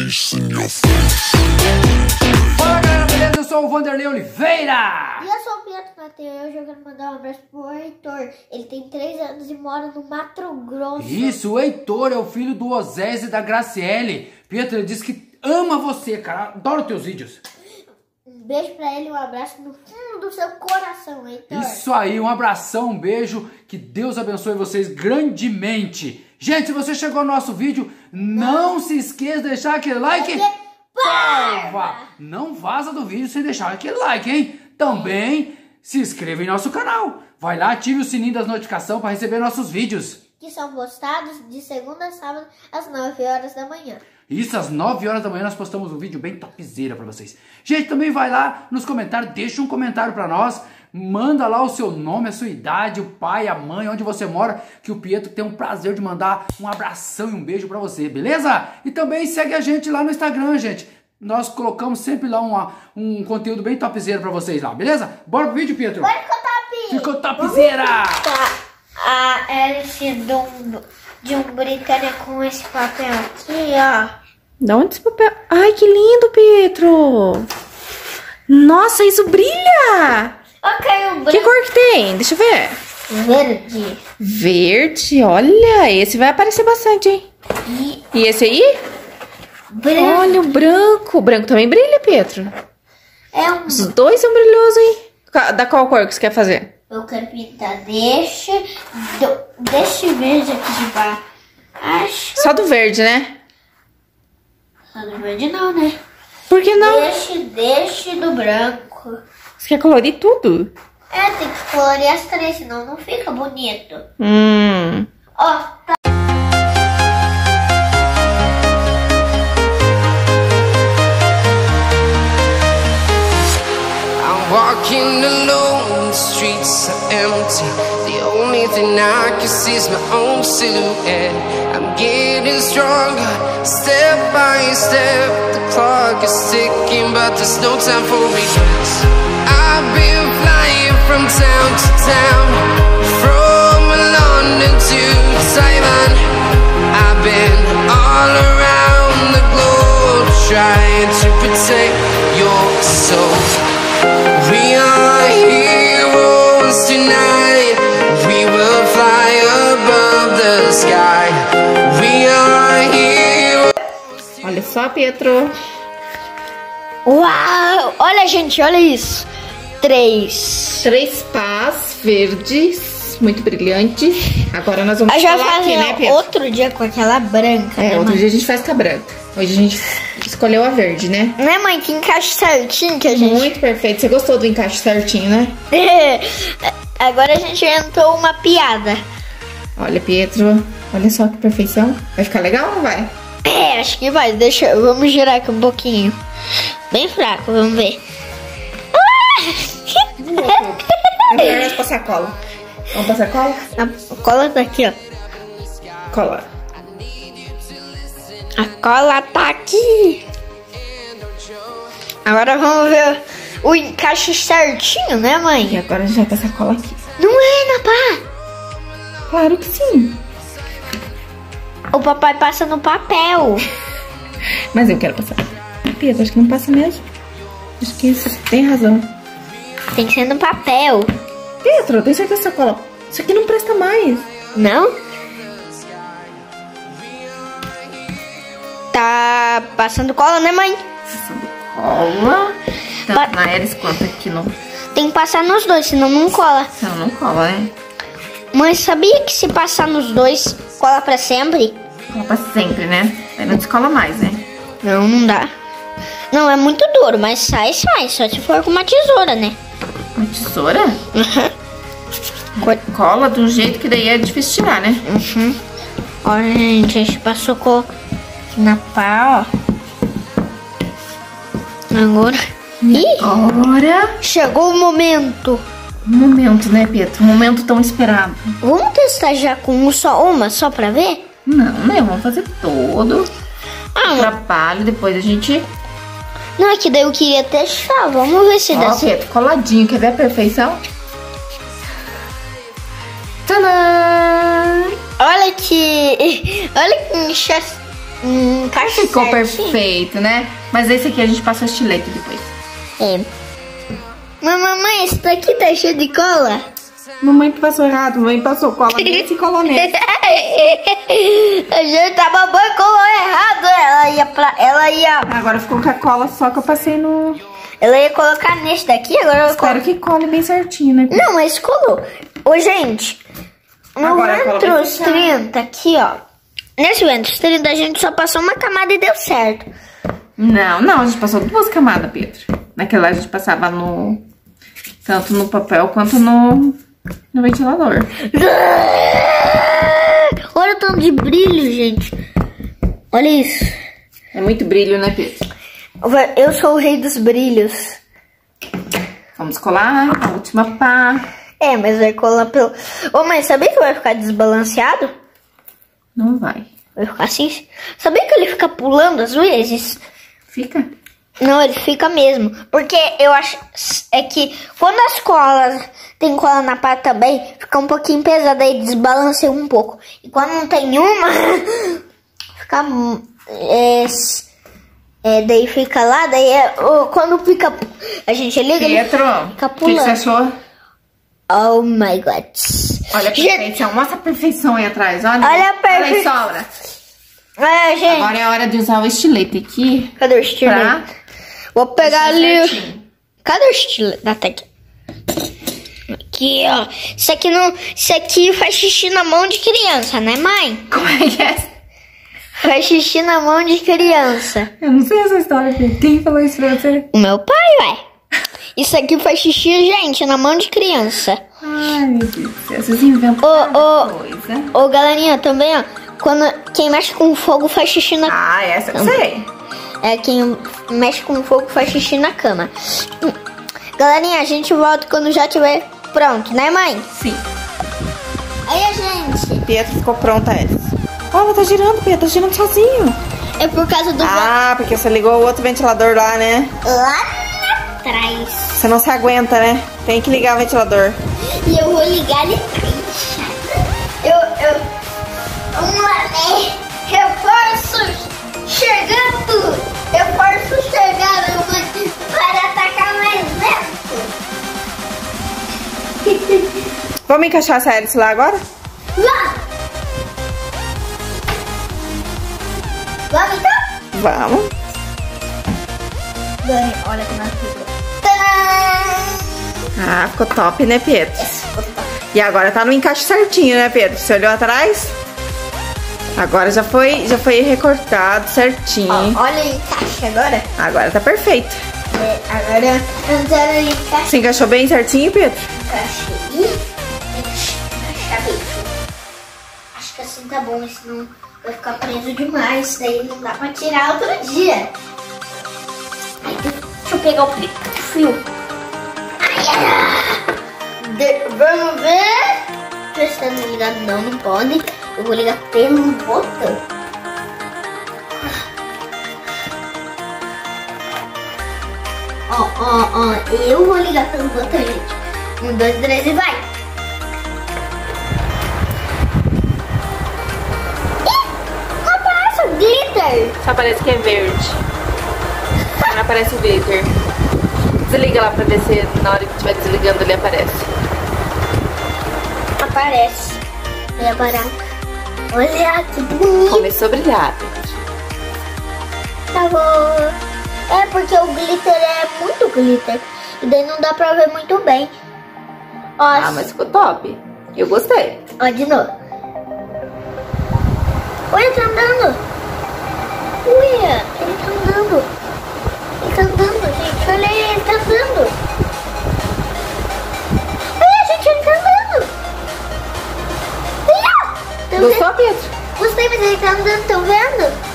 bass in your face. Fala galera, beleza? Eu sou o Vanderlei Oliveira. E eu sou o Pietro Mateus. Hoje eu quero mandar um abraço pro Heitor. Ele tem 3 anos e mora no Mato Grosso. Isso, o Heitor é o filho do Osés e da Graciele. Pietro, ele disse que ama você, cara. Adoro teus vídeos. Um beijo pra ele, um abraço no fundo do seu coração, Heitor. Isso aí, um abração, um beijo. Que Deus abençoe vocês grandemente. Gente, se você chegou no nosso vídeo, não se esqueça de deixar aquele like. Não vaza do vídeo sem deixar aquele like, hein? Também se inscreva em nosso canal. Vai lá, ative o sininho das notificações para receber nossos vídeos. Que são postados de segunda a sábado às 9 horas da manhã. Isso, às 9 horas da manhã nós postamos um vídeo bem topzera pra vocês. Gente, também vai lá nos comentários, deixa um comentário pra nós. Manda lá o seu nome, a sua idade, o pai, a mãe, onde você mora, que o Pietro tem um prazer de mandar um abração e um beijo pra você, beleza? E também segue a gente lá no Instagram, gente. Nós colocamos sempre lá um conteúdo bem topzera pra vocês lá, beleza? Bora pro vídeo, Pietro? Bora ficou top! Ficou topzera! A hélice de um britânia com esse papel aqui, ó. Da onde esse papel? Ai, que lindo, Pietro! Nossa, isso brilha! Ok, um branco. Que cor que tem? Deixa eu ver. Verde. Verde, olha, esse vai aparecer bastante, hein? E esse aí? Branco. Olha, o branco. O branco também brilha, Pietro. É um... Os dois são brilhosos, hein? Da qual cor que você quer fazer? Eu quero pintar deste verde aqui de baixo. Só do verde, né? Só do verde não, né? Por que não? Deste do branco. Você quer colorir tudo? É, tem que colorir as 3, senão não fica bonito. Ó, tá. Walking alone, the streets are empty. The only thing I can see is my own silhouette. I'm getting stronger, step by step. The clock is ticking, but there's no time for regrets. I've been flying from town to town, from London to Taiwan. I've been all around the globe, trying to protect your soul. We are heroes tonight. We will fly above the sky. We are heroes. Olha só, Pietro. Uau! Olha, gente, olha isso. 3 pás verdes, muito brilhantes. Agora nós vamos Eu já colar aqui, né, fazer Pietro? outro dia com aquela branca. É, né, outro mãe? dia a gente faz com a branca. Hoje a gente escolheu a verde, né? Né, mãe? Que encaixe certinho que a gente... Muito perfeito. Você gostou do encaixe certinho, né? Agora a gente inventou uma piada. Olha, Pietro, olha só que perfeição. Vai ficar legal ou não vai? É, acho que vai. Vamos girar aqui um pouquinho. Bem fraco, vamos ver. Agora nós passar cola. Vamos passar cola? A cola tá aqui, ó. Cola. A cola tá aqui. Agora vamos ver o encaixe certinho, né, E mãe? agora a gente vai passar cola aqui. Não é, Napá? Claro que sim. O papai passa no papel. Mas eu quero passar. Pietro, acho que não passa mesmo. Acho que você tem razão. Tem que ser no papel. Pietro, tem certeza que essa cola... Isso aqui não presta mais. Não? Tá passando cola, né, mãe? Cola. Tanto na Eris quanto aqui no... Tem que passar nos dois, senão não cola. Não, não cola, né? Mãe, sabia que se passar nos dois, cola pra sempre? Cola pra sempre, né? Aí não descola mais, né? Não, não dá. Não, é muito duro, mas sai. Só se for com uma tesoura, né? Uma tesoura? Cola de um jeito que daí é difícil tirar, né? Olha, gente, a gente passou cola aqui na pá, ó. Agora... Ih, Agora... chegou o momento. Um momento, né, Pietro? Um momento tão esperado. Vamos testar já com uma só pra ver? Não, né? Vamos fazer todo. Ah, Trabalho, depois a gente... não, é que daí eu queria testar. Vamos ver se dá Ó, certo. Pietro, coladinho. Quer ver a perfeição? Tadã! Olha que... Olha que Encaixa Ficou certinho. perfeito, né? Mas esse aqui a gente passa estilete depois. É. Mas mamãe, esse daqui tá cheio de cola. Mamãe que passou errado, mamãe passou cola nesse e colou nesse. A gente tava bom e colou errado. Ela ia Agora ficou com a cola só que eu passei no... Ela ia colocar nesse daqui, agora ela Espero que cole bem certinho, né? Não, mas colou. Ô, gente, no Agora a cola vai Ventros fechar. 30 aqui, ó. Nesse Ventros 30 a gente só passou uma camada e deu certo. Não, a gente passou 2 camadas, Pedro. Naquela a gente passava no... Tanto no papel quanto no ventilador. Olha o tanto de brilho, gente. Olha isso. É muito brilho, né, Pedro? Eu sou o rei dos brilhos. Vamos colar a última pá. É, mas vai colar pelo... Ô, mãe, sabia que vai ficar desbalanceado? Não vai. Vai ficar assim? Sabia que ele fica pulando às vezes? Fica? Não, ele fica mesmo. Porque eu acho... É que quando as colas... Tem cola na pá também, fica um pouquinho pesado, aí desbalanceia um pouco. E quando não tem uma... Fica... daí fica lá, daí quando fica... A gente liga, ele Pedro, fica o que pulando. você achou? Oh my God. Olha a perfeição, mostra a perfeição aí atrás, olha. Olha a Olha aí, sobra. É, gente. Agora é a hora de usar o estilete aqui. Cadê o estilete? Pra Vou pegar ali. certinho. Cadê o estilete? Até aqui. Aqui, ó. Isso aqui faz xixi na mão de criança, né, mãe? Como é que é? Faz xixi na mão de criança. Eu não sei essa história, Pedro. Quem falou isso pra você? O meu pai, ué. Isso aqui faz xixi, gente, na mão de criança. Ai, meu Deus do céu. Vocês inventam coisa. Ô, galerinha, também, ó. Quem mexe com fogo faz xixi na... Ah, essa eu sei. É, quem mexe com fogo faz xixi na cama. Galerinha, a gente volta quando já tiver pronto, né, mãe? Sim. Aí, a gente... Pedro ficou pronta essa. Olha, tá girando, Pedro. Tá girando sozinho. É por causa do... Ah, porque você ligou o outro ventilador lá, né? Lá atrás. Você não se aguenta, né? Tem que ligar o ventilador. E eu vou ligar ele. Vamos lá, né? Reforço chegando. Reforço chegando, mãe. Para atacar mais lento. Vamos encaixar essa hélice lá agora? Lá. Vamos então? Vamos. Olha como ela ficou. Ah, ficou top, né, Pedro? E agora tá no encaixe certinho, né, Pedro? Você olhou atrás? Agora já foi recortado certinho. Olha o encaixe agora. Agora tá perfeito. Agora eu quero encaixar. Você encaixou bem certinho, Pedro? Encaixar bem. Acho que assim tá bom, senão vai ficar preso demais. Daí não dá pra tirar outro dia. Aí, deixa eu pegar o fio. Vamos ver. Prestando ligado, não pode. Eu vou ligar pelo botão. Ó, eu vou ligar pelo botão, gente. 1, 2, 3 e vai. Ih, não passa glitter. Só parece que é verde. Não aparece o glitter. Desliga lá pra ver se na hora que estiver desligando ele aparece. Aparece. Vai parar. Olha que bonito. Começou a brilhar. Tá bom. É porque o glitter é muito glitter. E daí não dá pra ver muito bem. Ó, Ah, mas ficou top. Eu gostei. ó de novo. Olha, tá andando. Olha, ele tá andando. Ele tá andando, gente. Olha aí, ele tá andando. Olha, gente, ele tá andando. Olha. Tá Gostou, Pedro? Gostei, mas ele tá andando, tão vendo?